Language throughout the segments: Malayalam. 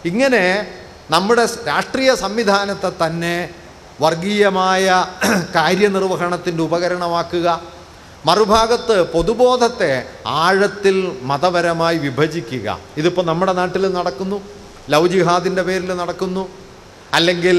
ഇങ്ങനെ നമ്മുടെ രാഷ്ട്രീയ സംവിധാനത്തെ തന്നെ വർഗീയമായ കാര്യനിർവഹണത്തിൻ്റെ ഉപകരണമാക്കുക, മറുഭാഗത്ത് പൊതുബോധത്തെ ആഴത്തിൽ മതപരമായി വിഭജിക്കുക. ഇതിപ്പോൾ നമ്മുടെ നാട്ടിൽ നടക്കുന്നു, ലവ് ജിഹാദിൻ്റെ പേരിൽ നടക്കുന്നു, അല്ലെങ്കിൽ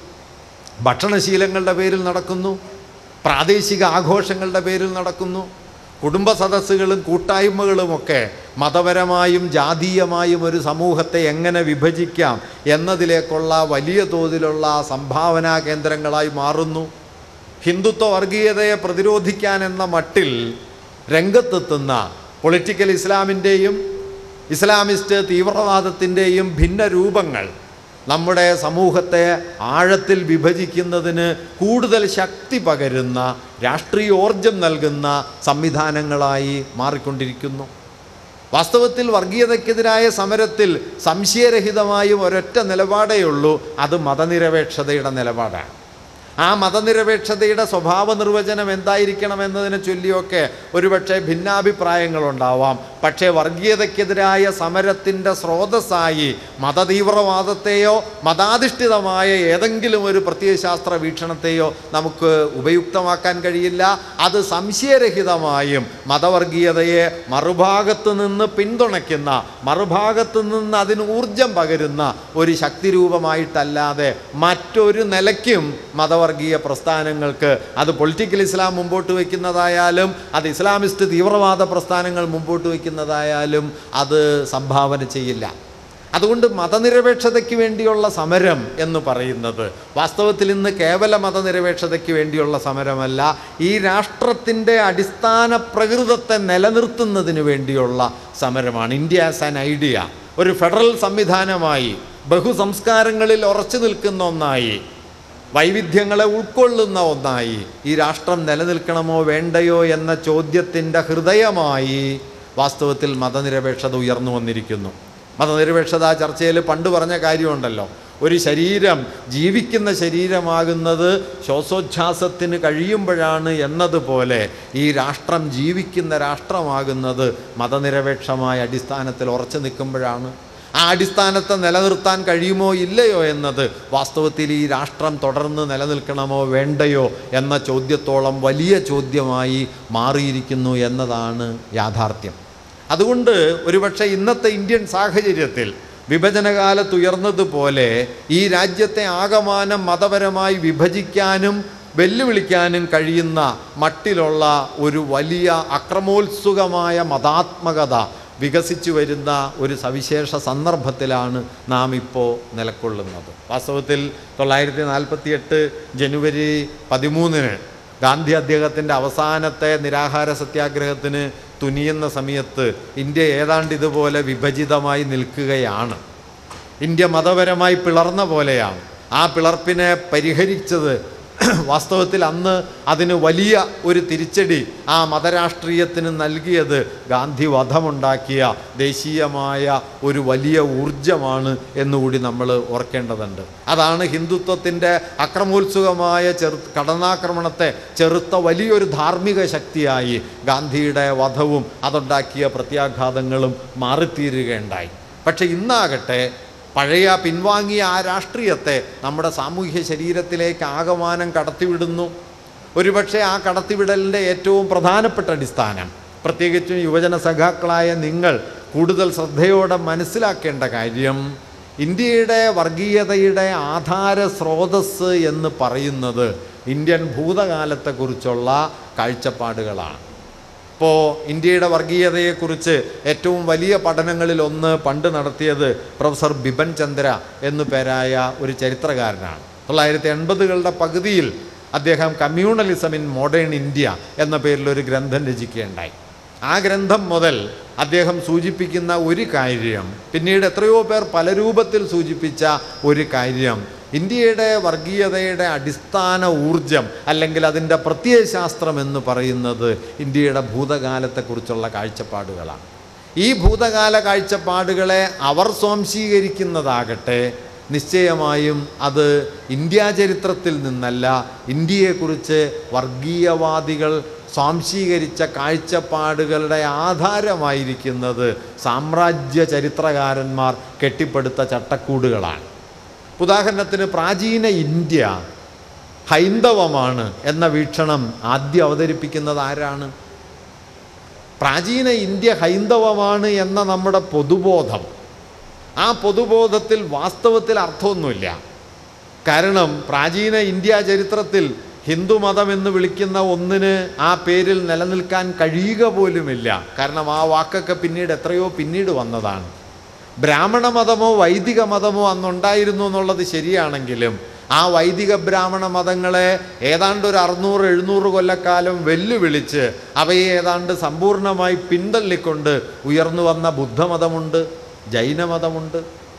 ഭക്ഷണശീലങ്ങളുടെ പേരിൽ നടക്കുന്നു, പ്രാദേശിക ആഘോഷങ്ങളുടെ പേരിൽ നടക്കുന്നു. കുടുംബ സദസ്സുകളും കൂട്ടായ്മകളുമൊക്കെ മതപരമായും ജാതീയമായും ഒരു സമൂഹത്തെ എങ്ങനെ വിഭജിക്കാം എന്നതിലേക്കുള്ള വലിയ തോതിലുള്ള സംഭാവനാ കേന്ദ്രങ്ങളായി മാറുന്നു. ഹിന്ദുത്വ വർഗീയതയെ പ്രതിരോധിക്കാൻ എന്ന മട്ടിൽ രംഗത്തെത്തുന്ന പൊളിറ്റിക്കൽ ഇസ്ലാമിൻ്റെയും ഇസ്ലാമിസ്റ്റ് തീവ്രവാദത്തിൻ്റെയും ഭിന്ന രൂപങ്ങൾ നമ്മുടെ സമൂഹത്തെ ആഴത്തിൽ വിഭജിക്കുന്നതിന് കൂടുതൽ ശക്തി പകരുന്ന, രാഷ്ട്രീയോർജം നൽകുന്ന സംവിധാനങ്ങളായി മാറിക്കൊണ്ടിരിക്കുന്നു. വാസ്തവത്തിൽ വർഗീയതയ്ക്കെതിരായ സമരത്തിൽ സംശയരഹിതമായും ഒരൊറ്റ നിലപാടേ ഉള്ളൂ, അത് മതനിരപേക്ഷതയുടെ നിലപാടാണ്. ആ മതനിരപേക്ഷതയുടെ സ്വഭാവ നിർവചനം എന്തായിരിക്കണം എന്നതിനെ ചൊല്ലിയൊക്കെ ഒരുപക്ഷെ ഭിന്നാഭിപ്രായങ്ങളുണ്ടാവാം. പക്ഷേ വർഗീയതയ്ക്കെതിരായ സമരത്തിൻ്റെ സ്രോതസ്സായി മതതീവ്രവാദത്തെയോ മതാധിഷ്ഠിതമായ ഏതെങ്കിലും ഒരു പ്രത്യയശാസ്ത്ര വീക്ഷണത്തെയോ നമുക്ക് ഉപയുക്തമാക്കാൻ കഴിയില്ല. അത് സംശയരഹിതമായും മതവർഗീയതയെ മറുഭാഗത്ത് നിന്ന് പിന്തുണയ്ക്കുന്ന, മറുഭാഗത്ത് നിന്ന് അതിന് ഊർജം പകരുന്ന ഒരു ശക്തിരൂപമായിട്ടല്ലാതെ മറ്റൊരു നിലയ്ക്കും മതവർഗീയ പ്രസ്ഥാനങ്ങൾക്ക്, അത് പൊളിറ്റിക്കൽ ഇസ്ലാം മുമ്പോട്ട് വയ്ക്കുന്നതായാലും അത് ഇസ്ലാമിസ്റ്റ് തീവ്രവാദ പ്രസ്ഥാനങ്ങൾ മുമ്പോട്ട് വയ്ക്കുന്നതായാലും അത് സംഭാവന ചെയ്യില്ല. അതുകൊണ്ട് മതനിരപേക്ഷതയ്ക്ക് വേണ്ടിയുള്ള സമരം എന്ന് പറയുന്നത് വാസ്തവത്തിൽ ഇന്ന് കേവല മതനിരപേക്ഷതയ്ക്ക് വേണ്ടിയുള്ള സമരമല്ല, ഈ രാഷ്ട്രത്തിൻ്റെ അടിസ്ഥാന പ്രകൃതത്തെ നിലനിർത്തുന്നതിന് വേണ്ടിയുള്ള സമരമാണ്. ഇന്ത്യ ആസ് ആൻ ഐഡിയ ഒരു ഫെഡറൽ സംവിധാനമായി, ബഹുസംസ്കാരങ്ങളിൽ ഉറച്ചു നിൽക്കുന്ന ഒന്നായി, വൈവിധ്യങ്ങളെ ഉൾക്കൊള്ളുന്ന ഒന്നായി ഈ രാഷ്ട്രം നിലനിൽക്കണമോ വേണ്ടയോ എന്ന ചോദ്യത്തിൻ്റെ ഹൃദയമായി വാസ്തവത്തിൽ മതനിരപേക്ഷത ഉയർന്നു വന്നിരിക്കുന്നു. മതനിരപേക്ഷത ചർച്ചയിൽ പണ്ട് പറഞ്ഞ കാര്യമുണ്ടല്ലോ, ഒരു ശരീരം ജീവിക്കുന്ന ശരീരമാകുന്നത് ശ്വാസോച്ഛ്വാസത്തിന് കഴിയുമ്പോഴാണ് എന്നതുപോലെ ഈ രാഷ്ട്രം ജീവിക്കുന്ന രാഷ്ട്രമാകുന്നത് മതനിരപേക്ഷമായ അടിസ്ഥാനത്തിൽ ഉറച്ചു നിൽക്കുമ്പോഴാണ്. ആ അടിസ്ഥാനത്തെ നിലനിർത്താൻ കഴിയുമോ ഇല്ലയോ എന്നത് വാസ്തവത്തിൽ ഈ രാഷ്ട്രം തുടർന്ന് നിലനിൽക്കണമോ വേണ്ടയോ എന്ന ചോദ്യത്തോളം വലിയ ചോദ്യമായി മാറിയിരിക്കുന്നു എന്നതാണ് യാഥാർത്ഥ്യം. അതുകൊണ്ട് ഒരുപക്ഷെ ഇന്നത്തെ ഇന്ത്യൻ സാഹചര്യത്തിൽ വിഭജനകാലത്തുയർന്നതുപോലെ ഈ രാജ്യത്തെ ആകമാനം മതപരമായി വിഭജിക്കാനും വെല്ലുവിളിക്കാനും കഴിയുന്ന മട്ടിലുള്ള ഒരു വലിയ അക്രമോത്സുകമായ മതാത്മകത വികസിച്ചു വരുന്ന ഒരു സവിശേഷ സന്ദർഭത്തിലാണ് നാം ഇപ്പോൾ നിലകൊള്ളുന്നത്. വാസ്തവത്തിൽ 1948 ജനുവരി 13 ഗാന്ധി അദ്ദേഹത്തിൻ്റെ അവസാനത്തെ നിരാഹാര സത്യാഗ്രഹത്തിന് തുനിയുന്ന സമയത്ത് ഇന്ത്യ ഏതാണ്ട് ഇതുപോലെ വിഭജിതമായി നിൽക്കുകയാണ്. ഇന്ത്യ മതപരമായി പിളർന്ന പോലെയാണ്. ആ പിളർപ്പിനെ പരിഹരിച്ചത് വാസ്തവത്തിൽ അന്ന് അതിന് വലിയ ഒരു തിരിച്ചടി ആ മതരാഷ്ട്രീയത്തിന് നൽകിയത് ഗാന്ധി വധമുണ്ടാക്കിയ ദേശീയമായ ഒരു വലിയ ഊർജമാണ് എന്നുകൂടി നമ്മൾ ഓർക്കേണ്ടതുണ്ട്. അതാണ് ഹിന്ദുത്വത്തിൻ്റെ അക്രമോത്സുകമായ കടന്നാക്രമണത്തെ ചെറുത്ത വലിയൊരു ധാർമ്മിക ശക്തിയായി ഗാന്ധിയുടെ വധവും അതുണ്ടാക്കിയ പ്രത്യാഘാതങ്ങളും മാറിത്തീരുകയുണ്ടായി. പക്ഷെ ഇന്നാകട്ടെ പഴയ പിൻവാങ്ങിയ ആ രാഷ്ട്രീയത്തെ നമ്മുടെ സാമൂഹ്യ ശരീരത്തിലേക്ക് ആകമാനം കടത്തിവിടുന്നു. ഒരുപക്ഷെ ആ കടത്തിവിടലിൻ്റെ ഏറ്റവും പ്രധാനപ്പെട്ട അടിസ്ഥാനം, പ്രത്യേകിച്ചും യുവജന സഖാക്കളായ നിങ്ങൾ കൂടുതൽ ശ്രദ്ധയോടെ മനസ്സിലാക്കേണ്ട കാര്യം, ഇന്ത്യയുടെ വർഗീയതയുടെ ആധാര സ്രോതസ്സ് എന്ന് പറയുന്നത് ഇന്ത്യൻ ഭൂതകാലത്തെക്കുറിച്ചുള്ള കാഴ്ചപ്പാടുകളാണ്. ഇപ്പോൾ ഇന്ത്യയുടെ വർഗീയതയെക്കുറിച്ച് ഏറ്റവും വലിയ പഠനങ്ങളിലൊന്ന് പണ്ട് നടത്തിയത് പ്രൊഫസർ ബിപിൻ ചന്ദ്ര എന്നു പേരായ ഒരു ചരിത്രകാരനാണ്. 1980കളുടെ പകുതിയിൽ അദ്ദേഹം കമ്മ്യൂണലിസം ഇൻ മോഡേൺ ഇന്ത്യ എന്ന പേരിലൊരു ഗ്രന്ഥം രചിക്കുകയുണ്ടായി. ആ ഗ്രന്ഥം മുതൽ അദ്ദേഹം സൂചിപ്പിക്കുന്ന ഒരു കാര്യം, പിന്നീട് എത്രയോ പേർ പല രൂപത്തിൽ സൂചിപ്പിച്ച ഒരു കാര്യം, ഇന്ത്യയുടെ വർഗീയതയുടെ അടിസ്ഥാന ഊർജം അല്ലെങ്കിൽ അതിൻ്റെ പ്രത്യയശാസ്ത്രം എന്ന് പറയുന്നത് ഇന്ത്യയുടെ ഭൂതകാലത്തെക്കുറിച്ചുള്ള കാഴ്ചപ്പാടുകളാണ്. ഈ ഭൂതകാല കാഴ്ചപ്പാടുകളെ അവർ സ്വാംശീകരിക്കുന്നതാകട്ടെ നിശ്ചയമായും അത് ഇന്ത്യാ ചരിത്രത്തിൽ നിന്നല്ല, ഇന്ത്യയെക്കുറിച്ച് വർഗീയവാദികൾ സ്വാംശീകരിച്ച കാഴ്ചപ്പാടുകളുടെ ആധാരമായിരിക്കുന്നത് സാമ്രാജ്യ ചരിത്രകാരന്മാർ കെട്ടിപ്പടുത്ത ചട്ടക്കൂടുകളാണ്. ഉദാഹരണത്തിന് പ്രാചീന ഇന്ത്യ ഹൈന്ദവമാണ് എന്ന വീക്ഷണം ആദ്യം അവതരിപ്പിക്കുന്നത് ആരാണ്? പ്രാചീന ഇന്ത്യ ഹൈന്ദവമാണ് എന്ന നമ്മുടെ പൊതുബോധം, ആ പൊതുബോധത്തിൽ വാസ്തവത്തിൽ അർത്ഥമൊന്നുമില്ല. കാരണം പ്രാചീന ഇന്ത്യ ചരിത്രത്തിൽ ഹിന്ദുമതം എന്ന് വിളിക്കുന്ന ഒന്നിന് ആ പേരിൽ നിലനിൽക്കാൻ കഴിയുക പോലുമില്ല. കാരണം ആ വാക്കൊക്കെ എത്രയോ പിന്നീട് വന്നതാണ്. ബ്രാഹ്മണ മതമോ വൈദിക മതമോ അന്നുണ്ടായിരുന്നു എന്നുള്ളത് ശരിയാണെങ്കിലും ആ വൈദിക ബ്രാഹ്മണ മതങ്ങളെ ഏതാണ്ട് ഒരു 600-700 കൊല്ലക്കാലം വെല്ലുവിളിച്ച് അവയെ ഏതാണ്ട് സമ്പൂർണമായി പിന്തള്ളിക്കൊണ്ട് ഉയർന്നു വന്ന ബുദ്ധമതമുണ്ട്, ജൈനമതമുണ്ട്.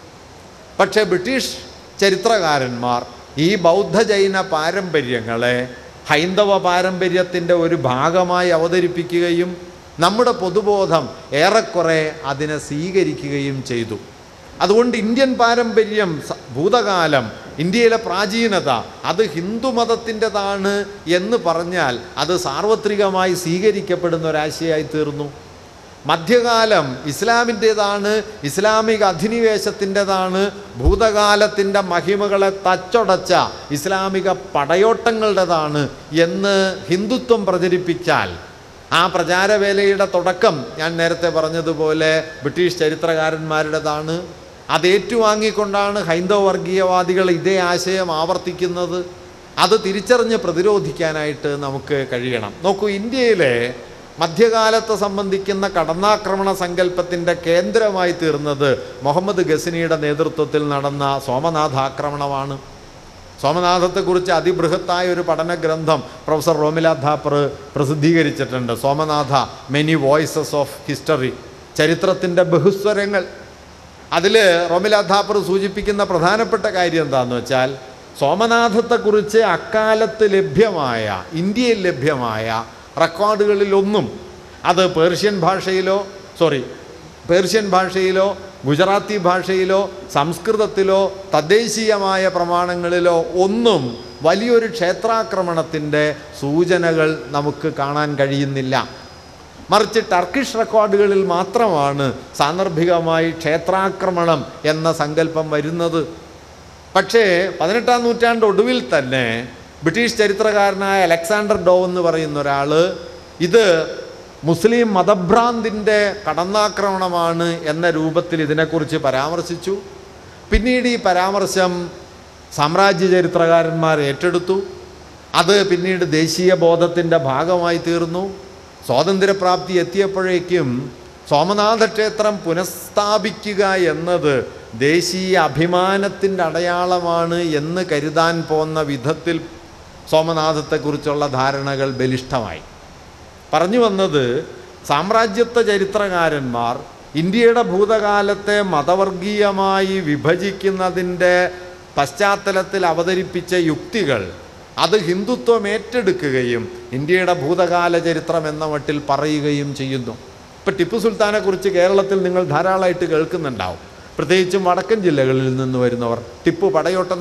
പക്ഷേ ബ്രിട്ടീഷ് ചരിത്രകാരന്മാർ ഈ ബൗദ്ധ ജൈന പാരമ്പര്യങ്ങളെ ഹൈന്ദവ പാരമ്പര്യത്തിൻ്റെ ഒരു ഭാഗമായി അവതരിപ്പിക്കുകയും നമ്മുടെ പൊതുബോധം ഏറെക്കുറെ അതിനെ സ്വീകരിക്കുകയും ചെയ്തു. അതുകൊണ്ട് ഇന്ത്യൻ പാരമ്പര്യം, ഭൂതകാലം, ഇന്ത്യയിലെ പ്രാചീനത അത് ഹിന്ദുമതത്തിൻ്റെതാണ് എന്ന് പറഞ്ഞാൽ അത് സാർവത്രികമായി സ്വീകരിക്കപ്പെടുന്ന ഒരാശയമായി തീർന്നു. മധ്യകാലം ഇസ്ലാമിൻ്റേതാണ്, ഇസ്ലാമിക അധിനിവേശത്തിൻ്റെതാണ്, ഭൂതകാലത്തിൻ്റെ മഹിമകളെ തച്ചൊടച്ച ഇസ്ലാമിക പടയോട്ടങ്ങളുടേതാണ് എന്ന് ഹിന്ദുത്വം പ്രചരിപ്പിച്ചാൽ ആ പ്രചാരവേലയുടെ തുടക്കം ഞാൻ നേരത്തെ പറഞ്ഞതുപോലെ ബ്രിട്ടീഷ് ചരിത്രകാരന്മാരുടേതാണ്. അത് ഏറ്റുവാങ്ങിക്കൊണ്ടാണ് ഹൈന്ദവ വർഗീയവാദികൾ ഇതേ ആശയം ആവർത്തിക്കുന്നത്. അത് തിരിച്ചറിഞ്ഞ് പ്രതിരോധിക്കാനായിട്ട് നമുക്ക് കഴിയണം. നോക്കൂ, ഇന്ത്യയിലെ മധ്യകാലത്തെ സംബന്ധിക്കുന്ന കടന്നാക്രമണ സങ്കല്പത്തിൻ്റെ കേന്ദ്രമായി തീർന്നത് മുഹമ്മദ് ഗസ്നിയുടെ നേതൃത്വത്തിൽ നടന്ന സോമനാഥ ആക്രമണമാണ്. സോമനാഥത്തെക്കുറിച്ച് അതിബൃഹത്തായ ഒരു പഠനഗ്രന്ഥം പ്രൊഫസർ റോമില ഥാപ്പർ പ്രസിദ്ധീകരിച്ചിട്ടുണ്ട്. Somanatha, many voices of history, ചരിത്രത്തിൻ്റെ ബഹുസ്വരങ്ങൾ. അതിൽ റോമില ഥാപ്പർ സൂചിപ്പിക്കുന്ന പ്രധാനപ്പെട്ട കാര്യം എന്താണെന്ന് വെച്ചാൽ, സോമനാഥത്തെക്കുറിച്ച് അക്കാലത്ത് ലഭ്യമായ, ഇന്ത്യയിൽ ലഭ്യമായ റെക്കോർഡുകളിലൊന്നും അത് പേർഷ്യൻ ഭാഷയിലോ ഗുജറാത്തി ഭാഷയിലോ സംസ്കൃതത്തിലോ തദ്ദേശീയമായ പ്രമാണങ്ങളിലോ ഒന്നും വലിയൊരു ക്ഷേത്രാക്രമണത്തിൻ്റെ സൂചനകൾ നമുക്ക് കാണാൻ കഴിയുന്നില്ല. മറിച്ച് ടർക്കിഷ് റെക്കോർഡുകളിൽ മാത്രമാണ് സാന്ദർഭികമായി ക്ഷേത്രാക്രമണം എന്ന സങ്കല്പം വരുന്നത്. പക്ഷേ 18-ാം നൂറ്റാണ്ട് ഒടുവിൽ തന്നെ ബ്രിട്ടീഷ് ചരിത്രകാരനായ അലക്സാണ്ടർ ഡോ എന്ന് പറയുന്ന ഒരാൾ ഇത് മുസ്ലിം മതഭ്രാന്തിൻ്റെ കടന്നാക്രമണമാണ് എന്ന രൂപത്തിൽ ഇതിനെക്കുറിച്ച് പരാമർശിച്ചു. പിന്നീട് ഈ പരാമർശം സാമ്രാജ്യ ചരിത്രകാരന്മാർ ഏറ്റെടുത്തു. അത് പിന്നീട് ദേശീയ ബോധത്തിൻ്റെ ഭാഗമായി തീർന്നു. സ്വാതന്ത്ര്യപ്രാപ്തി എത്തിയപ്പോഴേക്കും സോമനാഥ ക്ഷേത്രം പുനഃസ്ഥാപിക്കുക എന്നത് ദേശീയ അഭിമാനത്തിൻ്റെ അടയാളമാണ് എന്ന് കരുതാൻ പോന്ന വിധത്തിൽ സോമനാഥത്തെക്കുറിച്ചുള്ള ധാരണകൾ ബലിഷ്ഠമായി. പറഞ്ഞു വന്നത്, സാമ്രാജ്യത്വ ചരിത്രകാരന്മാർ ഇന്ത്യയുടെ ഭൂതകാലത്തെ മതവർഗീയമായി വിഭജിക്കുന്നതിൻ്റെ പശ്ചാത്തലത്തിൽ അവതരിപ്പിച്ച യുക്തികൾ അത് ഹിന്ദുത്വം ഏറ്റെടുക്കുകയും ഇന്ത്യയുടെ ഭൂതകാല ചരിത്രം എന്ന മട്ടിൽ പറയുകയും ചെയ്യുന്നു. ഇപ്പം ടിപ്പു സുൽത്താനെക്കുറിച്ച് കേരളത്തിൽ നിങ്ങൾ ധാരാളമായിട്ട് കേൾക്കുന്നുണ്ടാവും. പ്രത്യേകിച്ചും വടക്കൻ ജില്ലകളിൽ നിന്ന് വരുന്നവർ. ടിപ്പു പടയോട്ടം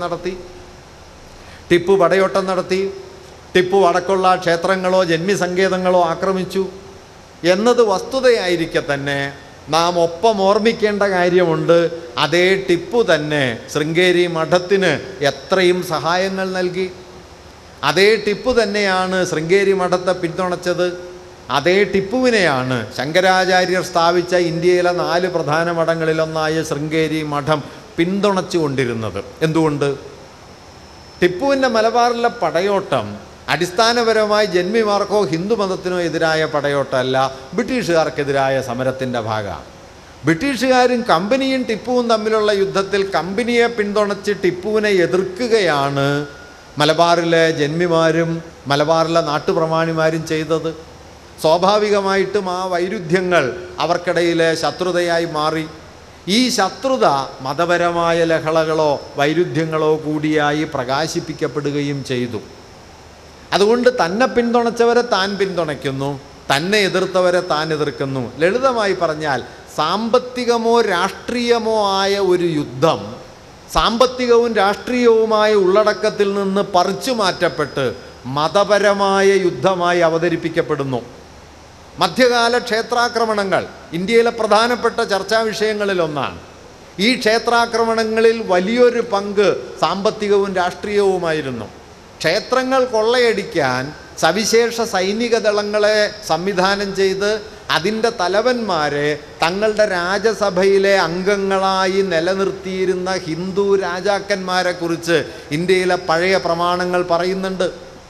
നടത്തി, ടിപ്പു വടക്കുള്ള ക്ഷേത്രങ്ങളോ ജന്മിസങ്കേതങ്ങളോ ആക്രമിച്ചു എന്നത് വസ്തുതയായിരിക്കെ തന്നെ നാം ഒപ്പം ഓർമ്മിക്കേണ്ട കാര്യമുണ്ട്. അതേ ടിപ്പു തന്നെ ശൃംഗേരി മഠത്തിന് എത്രയും സഹായങ്ങൾ നൽകി. അതേ ടിപ്പു തന്നെയാണ് ശൃംഗേരി മഠത്തെ പിന്തുണച്ചത്. അതേ ടിപ്പുവിനെയാണ് ശങ്കരാചാര്യർ സ്ഥാപിച്ച ഇന്ത്യയിലെ 4 പ്രധാന മഠങ്ങളിലൊന്നായ ശൃംഗേരി മഠം പിന്തുണച്ചു കൊണ്ടിരുന്നത്. എന്തുകൊണ്ട്? ടിപ്പുവിൻ്റെ മലബാറിലെ പടയോട്ടം അടിസ്ഥാനപരമായി ജന്മിമാർക്കോ ഹിന്ദുമതത്തിനോ എതിരായ പടയോട്ടമല്ല, ബ്രിട്ടീഷുകാർക്കെതിരായ സമരത്തിൻ്റെ ഭാഗമാണ്. ബ്രിട്ടീഷുകാരും കമ്പനിയും ടിപ്പുവും തമ്മിലുള്ള യുദ്ധത്തിൽ കമ്പനിയെ പിന്തുണച്ച് ടിപ്പുവിനെ എതിർക്കുകയാണ് മലബാറിലെ ജന്മിമാരും മലബാറിലെ നാട്ടുപ്രമാണിമാരും ചെയ്തത്. സ്വാഭാവികമായിട്ടും ആ വൈരുദ്ധ്യങ്ങൾ അവർക്കിടയിലെ ശത്രുതയായി മാറി. ഈ ശത്രുത മതപരമായ ലഹളകളോ വൈരുദ്ധ്യങ്ങളോ കൂടിയായി പ്രകാശിപ്പിക്കപ്പെടുകയും ചെയ്തു. അതുകൊണ്ട് തന്നെ പിന്തുണച്ചവരെ താൻ പിന്തുണയ്ക്കുന്നു, തന്നെ എതിർത്തവരെ താൻ എതിർക്കുന്നു. ലളിതമായി പറഞ്ഞാൽ സാമ്പത്തികമോ രാഷ്ട്രീയമോ ആയ ഒരു യുദ്ധം സാമ്പത്തികവും രാഷ്ട്രീയവുമായ ഉള്ളടക്കത്തിൽ നിന്ന് പറിച്ചു മാറ്റപ്പെട്ട് മതപരമായ യുദ്ധമായി അവതരിപ്പിക്കപ്പെടുന്നു. മധ്യകാല ക്ഷേത്രാക്രമണങ്ങൾ ഇന്ത്യയിലെ പ്രധാനപ്പെട്ട ചർച്ചാ വിഷയങ്ങളിലൊന്നാണ്. ഈ ക്ഷേത്രാക്രമണങ്ങളിൽ വലിയൊരു പങ്ക് സാമ്പത്തികവും രാഷ്ട്രീയവുമായിരുന്നു. ക്ഷേത്രങ്ങൾ കൊള്ളയടിക്കാൻ സവിശേഷ സൈനിക ദളങ്ങളെ സംവിധാനം ചെയ്ത് അതിൻ്റെ തലവന്മാരെ തങ്ങളുടെ രാജസഭയിലെ അംഗങ്ങളായി നിലനിർത്തിയിരുന്ന ഹിന്ദു രാജാക്കന്മാരെക്കുറിച്ച് ഇന്ത്യയിലെ പഴയ പ്രമാണങ്ങൾ പറയുന്നുണ്ട്.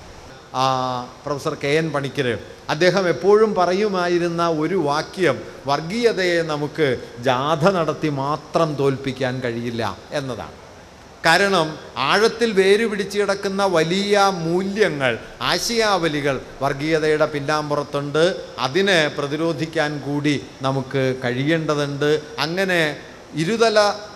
പ്രൊഫസർ KN പണിക്കർ അദ്ദേഹം എപ്പോഴും പറയുമായിരുന്ന ഒരു വാക്യം, വർഗീയതയെ നമുക്ക് ജാഥ നടത്തി മാത്രം തോൽപ്പിക്കാൻ കഴിയില്ല എന്നതാണ്. കാരണം ആഴത്തിൽ വേര് പിടിച്ചു കിടക്കുന്ന വലിയ മൂല്യങ്ങൾ, ആശയാവലികൾ വർഗീയതയുടെ പിന്നാമ്പുറത്തുണ്ട്. അതിനെ പ്രതിരോധിക്കാൻ കൂടി നമുക്ക് കഴിയേണ്ടതുണ്ട്. അങ്ങനെ ഇരുതല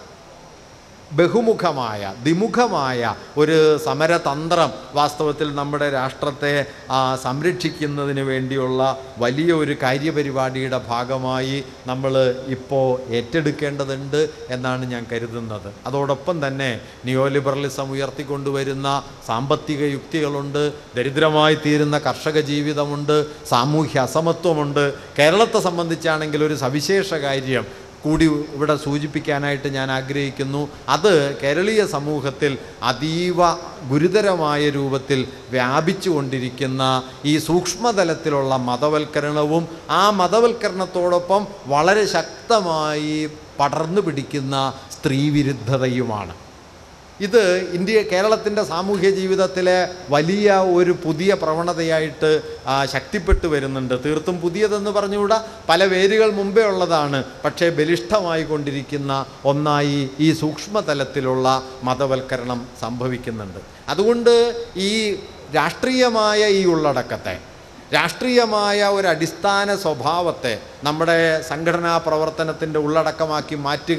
ബഹുമുഖമായ ദ്വിമുഖമായ ഒരു സമരതന്ത്രം വാസ്തവത്തിൽ നമ്മുടെ രാഷ്ട്രത്തെ സംരക്ഷിക്കുന്നതിന് വേണ്ടിയുള്ള വലിയ ഒരു കാര്യപരിപാടിയുടെ ഭാഗമായി നമ്മൾ ഇപ്പോൾ ഏറ്റെടുക്കേണ്ടതുണ്ട് എന്നാണ് ഞാൻ കരുതുന്നത്. അതോടൊപ്പം തന്നെ നിയോലിബറലിസം ഉയർത്തിക്കൊണ്ടുവരുന്ന സാമ്പത്തിക യുക്തികളുണ്ട്, ദരിദ്രമായി തീരുന്ന കർഷക ജീവിതമുണ്ട്, സാമൂഹ്യ അസമത്വമുണ്ട്. കേരളത്തെ സംബന്ധിച്ചാണെങ്കിൽ ഒരു സവിശേഷ കാര്യം കൂടി ഇവിടെ സൂചിപ്പിക്കാനായിട്ട് ഞാൻ ആഗ്രഹിക്കുന്നു. അത് കേരളീയ സമൂഹത്തിൽ അതീവ ഗുരുതരമായ രൂപത്തിൽ വ്യാപിച്ചു കൊണ്ടിരിക്കുന്ന ഈ സൂക്ഷ്മതലത്തിലുള്ള മതവൽക്കരണവും ആ മതവൽക്കരണത്തോടൊപ്പം വളരെ ശക്തമായി പടർന്നു പിടിക്കുന്ന സ്ത്രീവിരുദ്ധതയുമാണ്. ഇത് കേരളത്തിൻ്റെ സാമൂഹ്യ ജീവിതത്തിലെ വലിയ ഒരു പുതിയ പ്രവണതയായിട്ട് ശക്തിപ്പെട്ടു വരുന്നുണ്ട്. തീർത്തും പുതിയതെന്ന് പറഞ്ഞുകൂടാ, പല വേരുകൾ മുമ്പേ ഉള്ളതാണ്. പക്ഷേ ബലിഷ്ഠമായി കൊണ്ടിരിക്കുന്ന ഒന്നായി ഈ സൂക്ഷ്മതലത്തിലുള്ള മതവൽക്കരണം സംഭവിക്കുന്നുണ്ട്. അതുകൊണ്ട് ഈ രാഷ്ട്രീയമായ ഈ ഉള്ളടക്കത്തെ, രാഷ്ട്രീയമായ ഒരു അടിസ്ഥാന സ്വഭാവത്തെ നമ്മുടെ സംഘടനാ പ്രവർത്തനത്തിൻ്റെ ഉള്ളടക്കമാക്കി മാറ്റുക,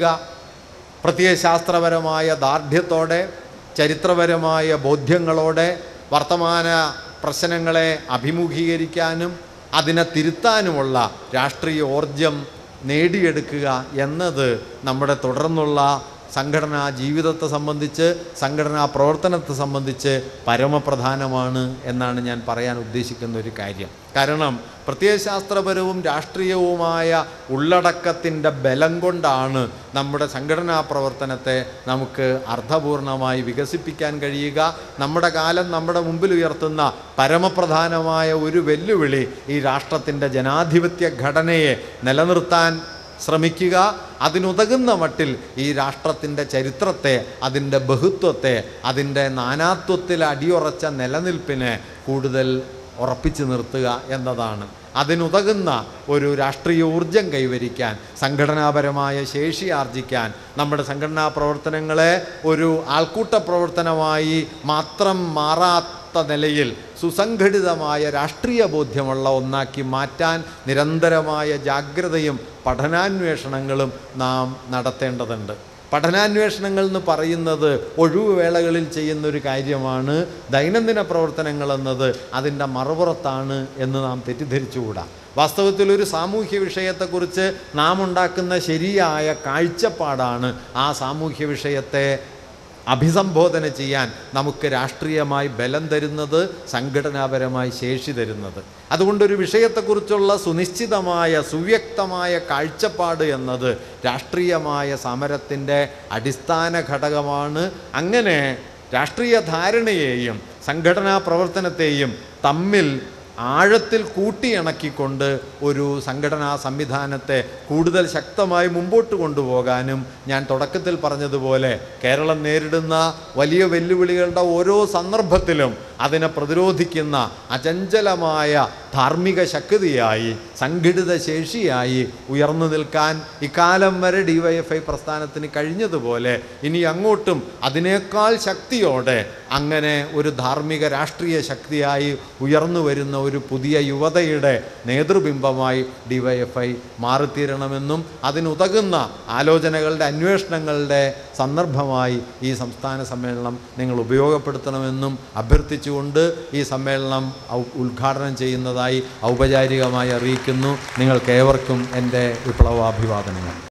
പ്രത്യയശാസ്ത്രപരമായ ദാർഢ്യത്തോടെ, ചരിത്രപരമായ ബോധ്യങ്ങളോടെ വർത്തമാന പ്രശ്നങ്ങളെ അഭിമുഖീകരിക്കാനും അതിനെ തിരുത്താനുമുള്ള രാഷ്ട്രീയ ഊർജം നേടിയെടുക്കുക എന്നത് നമ്മുടെ തുടർന്നുള്ള സംഘടനാ ജീവിതത്തെ സംബന്ധിച്ച്, സംഘടനാ പ്രവർത്തനത്തെ സംബന്ധിച്ച് പരമപ്രധാനമാണ് എന്നാണ് ഞാൻ പറയാൻ ഉദ്ദേശിക്കുന്ന ഒരു കാര്യം. കാരണം പ്രത്യയശാസ്ത്രപരവും രാഷ്ട്രീയവുമായ ഉള്ളടക്കത്തിൻ്റെ ബലം കൊണ്ടാണ് നമ്മുടെ സംഘടനാ പ്രവർത്തനത്തെ നമുക്ക് അർത്ഥപൂർണമായി വികസിപ്പിക്കാൻ കഴിയുക. നമ്മുടെ കാലം നമ്മുടെ മുമ്പിൽ ഉയർത്തുന്ന പരമപ്രധാനമായ ഒരു വെല്ലുവിളി ഈ രാഷ്ട്രത്തിൻ്റെ ജനാധിപത്യ ഘടനയെ നിലനിർത്താൻ ശ്രമിക്കുക, അതിനുതകുന്ന മട്ടിൽ ഈ രാഷ്ട്രത്തിൻ്റെ ചരിത്രത്തെ, അതിൻ്റെ ബഹുത്വത്തെ, അതിൻ്റെ നാനാത്വത്തിൽ അടിയുറച്ച നിലനിൽപ്പിനെ കൂടുതൽ ഉറപ്പിച്ചു നിർത്തുക എന്നതാണ്. അതിനുതകുന്ന ഒരു രാഷ്ട്രീയ ഊർജം കൈവരിക്കാൻ, സംഘടനാപരമായ ശേഷി ആർജിക്കാൻ, നമ്മുടെ സംഘടനാ പ്രവർത്തനങ്ങളെ ഒരു ആൾക്കൂട്ട പ്രവർത്തനമായി മാത്രം മാറാത്ത നിലയിൽ സുസംഘടിതമായ രാഷ്ട്രീയ ബോധ്യമുള്ള ഒന്നാക്കി മാറ്റാൻ നിരന്തരമായ ജാഗ്രതയും പഠനാന്വേഷണങ്ങളും നാം നടത്തേണ്ടതുണ്ട്. പഠനാന്വേഷണങ്ങൾ എന്ന് പറയുന്നത് ഒഴിവുവേളകളിൽ ചെയ്യുന്നൊരു കാര്യമാണ്. ദൈനംദിന പ്രവർത്തനങ്ങൾ എന്നത് അതിൻ്റെ മറുപുറത്താണ് എന്ന് നാം തെറ്റിദ്ധരിച്ചുകൂടാ. വാസ്തവത്തിൽ ഒരു സാമൂഹ്യ വിഷയത്തെക്കുറിച്ച് നാം ഉണ്ടാക്കുന്ന ശരിയായ കാഴ്ചപ്പാടാണ് ആ സാമൂഹ്യ വിഷയത്തെ അഭിസംബോധന ചെയ്യാൻ നമുക്ക് രാഷ്ട്രീയമായി ബലം തരുന്നത്, സംഘടനാപരമായി ശേഷി തരുന്നത്. അതുകൊണ്ടൊരു വിഷയത്തെക്കുറിച്ചുള്ള സുനിശ്ചിതമായ സുവ്യക്തമായ കാഴ്ചപ്പാട് എന്നത് രാഷ്ട്രീയമായ സമരത്തിൻ്റെ അടിസ്ഥാന ഘടകമാണ്. അങ്ങനെ രാഷ്ട്രീയ ധാരണയെയും സംഘടനാ പ്രവർത്തനത്തെയും തമ്മിൽ ആഴത്തിൽ കൂട്ടിയിണക്കിക്കൊണ്ട് ഒരു സംഘടനാ സംവിധാനത്തെ കൂടുതൽ ശക്തമായി മുമ്പോട്ട് കൊണ്ടുപോകാനും, ഞാൻ തുടക്കത്തിൽ പറഞ്ഞതുപോലെ കേരളം നേരിടുന്ന വലിയ വെല്ലുവിളികളുടെ ഓരോ സന്ദർഭത്തിലും അതിനെ പ്രതിരോധിക്കുന്ന അചഞ്ചലമായ ധാർമ്മിക ശക്തിയായി, സംഘടിത ശേഷിയായി ഉയർന്നു നിൽക്കാൻ ഇക്കാലം വരെ DYFI പ്രസ്ഥാനത്തിന് കഴിഞ്ഞതുപോലെ ഇനി അങ്ങോട്ടും അതിനേക്കാൾ ശക്തിയോടെ അങ്ങനെ ഒരു ധാർമ്മിക രാഷ്ട്രീയ ശക്തിയായി ഉയർന്നു വരുന്ന ഒരു പുതിയ യുവതയുടെ നേതൃബിംബമായി DYFI മാറിത്തീരണമെന്നും അതിനുതകുന്ന ആലോചനകളുടെ, അന്വേഷണങ്ങളുടെ സന്ദർഭമായി ഈ സംസ്ഥാന സമ്മേളനം നിങ്ങൾ ഉപയോഗപ്പെടുത്തണമെന്നും അഭ്യർത്ഥിച്ചുകൊണ്ട് ഈ സമ്മേളനം ഉദ്ഘാടനം ചെയ്യുന്നതായി ഔപചാരികമായി അറിയിക്കുന്നു. നിങ്ങൾക്കേവർക്കും എൻ്റെ വിപ്ലവാഭിവാദനങ്ങൾ.